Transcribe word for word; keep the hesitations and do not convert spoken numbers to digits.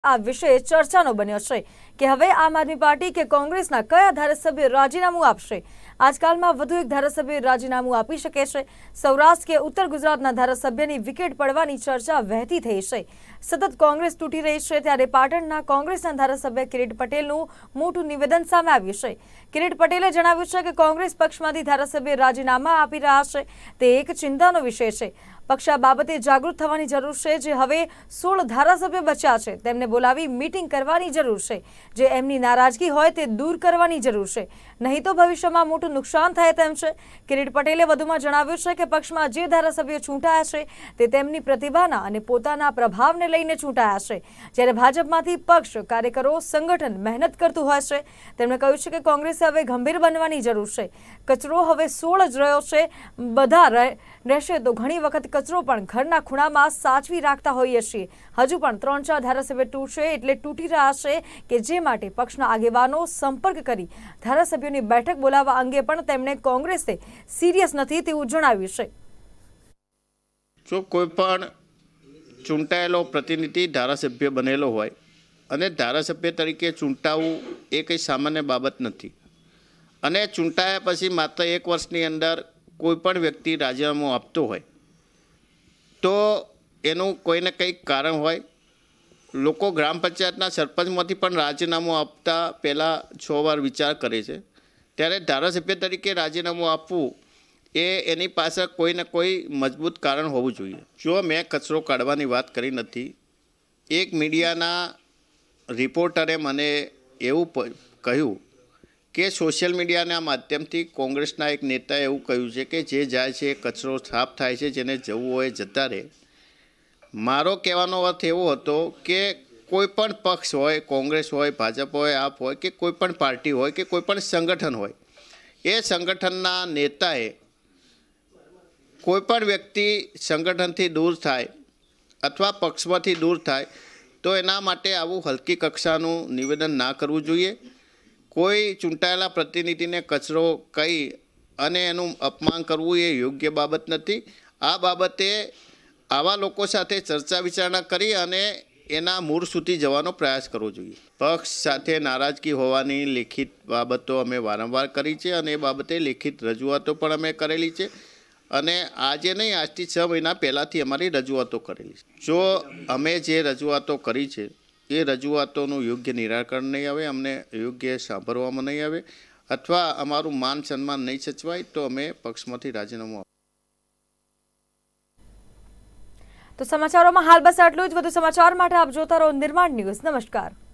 આ વિષય ચર્ચાનો બન્યો છે કે હવે આમ આદમી પાર્ટી કે કોંગ્રેસના કયા ધારાસભ્ય રાજીનામું આપશે। આજકાલમાં વધુ એક ધારાસભ્ય રાજીનામું આપી શકે છે। સૌરાષ્ટ્ર કે ઉત્તર ગુજરાતના ધારાસભ્યની વિકેટ પડવાની ચર્ચા વહેતી થઈ છે। સતત કોંગ્રેસ તૂટી રહી છે ત્યારે પાટણના કોંગ્રેસના ધારાસભ્ય કિરીટ પટેલનું મોટું નિવેદન સામે આવ્યું છે। કિરીટ પટેલે જણાવ્યું છે કે કોંગ્રેસ પક્ષમાંથી ધારાસભ્ય રાજીનામા આપી રહ્યા છે તે એક ચિંતાનો વિષય છે। પક્ષ આ બાબતે જાગૃત થવાની જરૂર છે। જે હવે સોળ ધારાસભ્ય બચ્યા છે તેમને બોલાવી મીટિંગ કરવાની જરૂર છે। જે એમની નારાજગી હોય તે દૂર કરવાની જરૂર છે, નહીં તો ભવિષ્યમાં મોટું નુકસાન થાય તેમ છે। કિરીટ પટેલે વધુમાં જણાવ્યું છે કે પક્ષમાં જે ધારાસભ્યો ચૂંટાયા છે તે તેમની પ્રતિભાના અને પોતાના પ્રભાવને લઈને ચૂંટાયા છે, જ્યારે ભાજપમાંથી પક્ષ કાર્યકરો સંગઠન મહેનત કરતું હોય છે। તેમણે કહ્યું છે કે કોંગ્રેસે હવે ગંભીર બનવાની જરૂર છે। કચરો હવે સોળ જ રહ્યો છે, બધા રહેશે તો ઘણી વખત કચરો પણ ઘરના ખૂણામાં સાચવી રાખતા હોઈએ છીએ। હજુ પણ ત્રણ ચાર ધારાસભ્ય તૂટશે એટલે તૂટી રહ્યા છે કે જે માટે પક્ષના આગેવાનો સંપર્ક કરી ધારાસભ્યોની બેઠક બોલાવવા અંગે પણ તેમણે કોંગ્રેસે સિરિયસ નથી તેવું જણાવ્યું છે। જો કોઈ પણ ચૂંટાયેલો પ્રતિનિધિ ધારાસભ્ય બનેલો હોય અને ધારાસભ્ય તરીકે ચૂંટાવું એ કંઈ સામાન્ય બાબત નથી, અને ચૂંટાયા પછી માત્ર એક વર્ષની અંદર કોઈ પણ વ્યક્તિ રાજીનામું આપતો હોય તો એનું કોઈને કંઈક કારણ હોય। લોકો ગ્રામ પંચાયતના સરપંચમાંથી પણ રાજીનામું આપતા પહેલાં છ વાર વિચાર કરે છે, ત્યારે ધારાસભ્ય તરીકે રાજીનામું આપવું એ એની પાસે કોઈ ને કોઈ મજબૂત કારણ હોવું જોઈએ। જો મેં કચરો કાઢવાની વાત કરી નથી, એક મીડિયાના રિપોર્ટરે મને એવું કહ્યું કે સોશિયલ મીડિયાના માધ્યમથી કોંગ્રેસના એક નેતાએ એવું કહ્યું છે કે જે જાય છે કચરો સાફ થાય છે, જેને જવું હોય જતા રહે। મારો કહેવાનો અર્થ એવો હતો કે કોઈ પણ પક્ષ હોય, કોંગ્રેસ હોય, ભાજપ હોય, આપ હોય કે કોઈ પણ પાર્ટી હોય કે કોઈ પણ સંગઠન હોય, એ સંગઠનના નેતાએ કોઈ પણ વ્યક્તિ સંગઠનથી દૂર થાય અથવા પક્ષમાંથી દૂર થાય તો એના માટે આવું હલકી કક્ષાનું નિવેદન ના કરવું જોઈએ। કોઈ ચૂંટાયેલા પ્રતિનિધિને કચરો કહી અને એનું અપમાન કરવું એ યોગ્ય બાબત નથી। આ બાબતે આવા લોકો સાથે ચર્ચા વિચારણા કરી અને એના મૂળ સુધી જવાનો પ્રયાસ કરવો જોઈએ। પક્ષ સાથે નારાજગી હોવાની લેખિત બાબતો અમે વારંવાર કરી છે અને એ બાબતે લેખિત રજૂઆતો પણ અમે કરેલી છે, અને આજે નહીં આજથી છ મહિના પહેલાંથી અમારી રજૂઆતો કરેલી છે। જો અમે જે રજૂઆતો કરી છે એ રજૂઆતોનું યોગ્ય નિરાકરણ નહીં આવે, અમને યોગ્ય સાંભળવામાં નહીં આવે અથવા અમારું માન સન્માન નહીં સચવાય તો અમે પક્ષમાંથી રાજીનામું આપીશું। તો સમાચારોમાં હાલ બસ આટલું જ। વધુ સમાચાર માટે આપ જોતા રહો નિર્માણ ન્યૂઝ। નમસ્કાર।